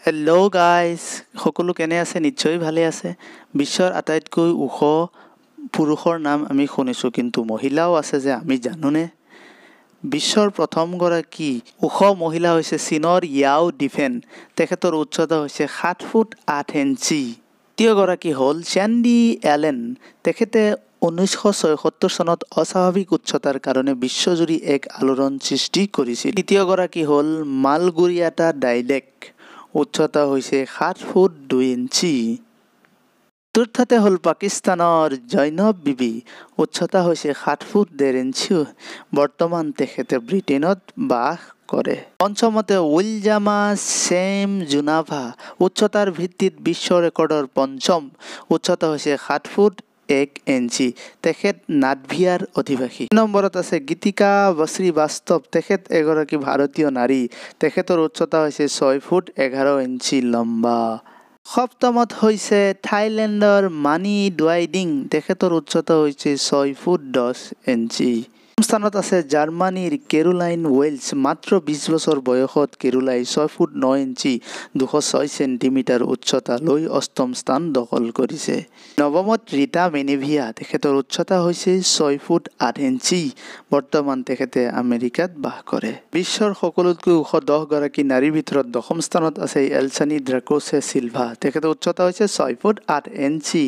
Hello' guys, সকলো কেনে আছে? নিশ্চয় ভালে আছে। বিশ্বৰ আটাইতকৈ ওখ পুৰুষৰ নাম আমি শুনিছোঁ, কিন্তু মহিলাও আছে যে আমি জানোনে? বিশ্বৰ প্ৰথমগৰাকী ওখ মহিলা হৈছে চীনৰ য়াও ডিফেন। তেখেতৰ উচ্চতা হৈছে 7 ফুট 8 ইঞ্চি। দ্বিতীয়গৰাকী হ'ল চেণ্ডি এলেন। তেখেতে 1976 চনত অস্বাভাৱিক উচ্চতাৰ কাৰণে বিশ্বজুৰি এক আলোড়ন সৃষ্টি কৰিছিল। তৃতীয়গৰাকী হ'ল মালগুৰিয়াটা ডাইলেক। উচ্চতা হৈছে 7 ফুট 2 ইঞ্চি। চতুৰ্থতে হ'ল পাকিস্তানৰ জৈনব বিবি। উচ্চতা হৈছে 7 ফুট 1.5 ইঞ্চি। বৰ্তমান তেখেতে ব্ৰিটেইনত বাস কৰে। পঞ্চমতে উইলজামা চেম জুনাভা। উচ্চতাৰ ভিত্তিত বিশ্ব ৰেকৰ্ডৰ পঞ্চম। উচ্চতা হৈছে 7 ফুট 1 ইঞ্চি। তেখেত নাটভিয়াৰ অধিবাসী। নম্বৰত আছে গীতিকা শ্ৰীবাস্তৱ। তেখেত এগৰাকী ভাৰতীয় নাৰী। তেখেতৰ উচ্চতা হৈছে 6 ফুট 11 ইঞ্চি লম্বা। সপ্তমত হৈছে থাইলেণ্ডৰ মানি ডুৱাইডিং। তেখেতৰ উচ্চতা হৈছে 6 ফুট 10 ইঞ্চি। স্থানত আছে জাৰ্মানীৰ কেৰোলাইন ৱেলছ। মাত্ৰ 20 বছৰ বয়সত কেৰোলাই 6 ফুট 9 ইঞ্চি 206 চেণ্টিমিটাৰ উচ্চতা লৈ অষ্টম স্থান দখল কৰিছে। নৱমত ৰীতা মেনেভিয়া। তেখেতৰ উচ্চতা হৈছে 6 ফুট 8 ইঞ্চি। বৰ্তমান তেখেতে আমেৰিকাত বাস কৰে। বিশ্বৰ সকলোতকৈ ওখ 10 গৰাকী নাৰীৰ ভিতৰত দশম স্থানত আছে এলছানী ড্ৰাকোছে চিলভা। তেখেতৰ উচ্চতা হৈছে 6 ফুট 8 ইঞ্চি।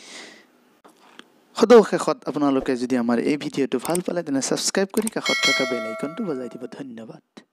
শেষত আপোনালোকে যদি আমাৰ এই ভিডিঅ'টো ভাল পালে তেনে ছাবস্ক্ৰাইব কৰি কাষত থকা বেল আইকনটো বজাই দিব। ধন্যবাদ।